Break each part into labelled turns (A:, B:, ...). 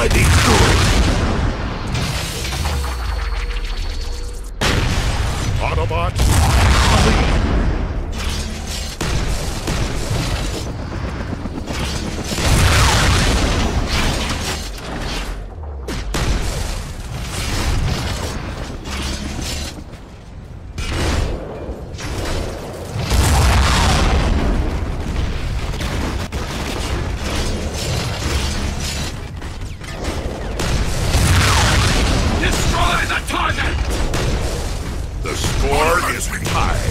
A: needs good. Autobots, lead. The score is tied.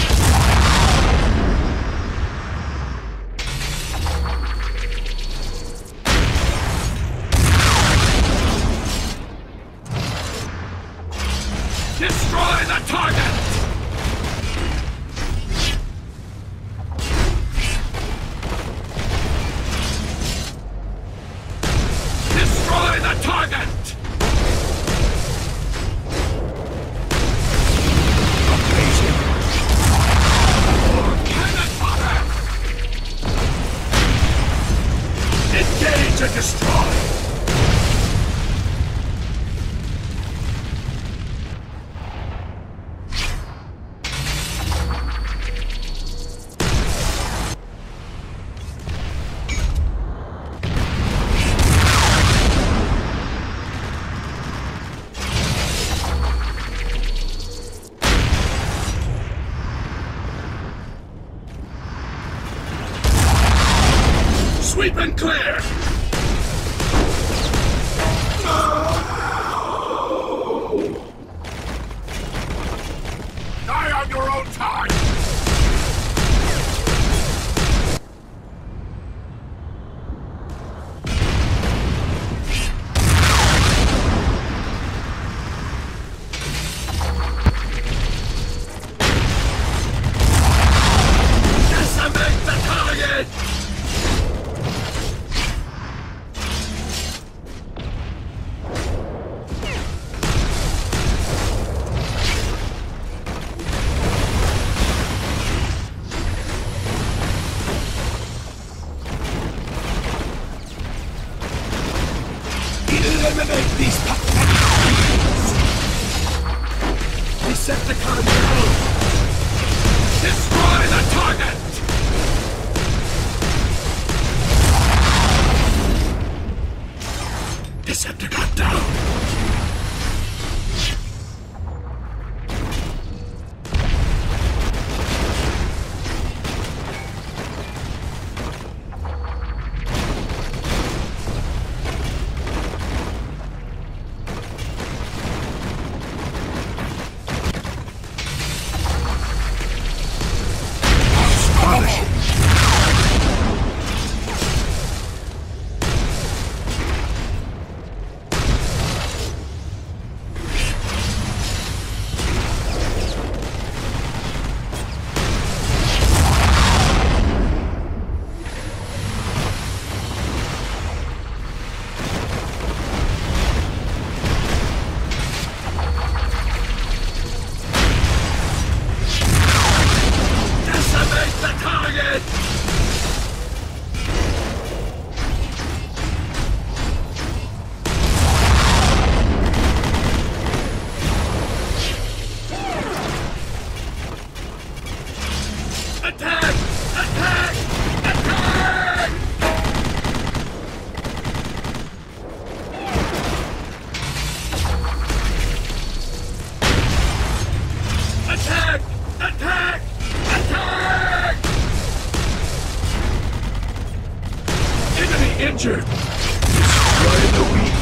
A: Destroy the target! Destroy the target! Engage and destroy! Sweep and clear! Die on your own time! Decimate the target! Eliminate these pathetic thieves! Decepticon down! Destroy the target! Decepticon down! Attack! Attack! Attack! Attack! Attack! Attack! Enemy injured! Destroy the weak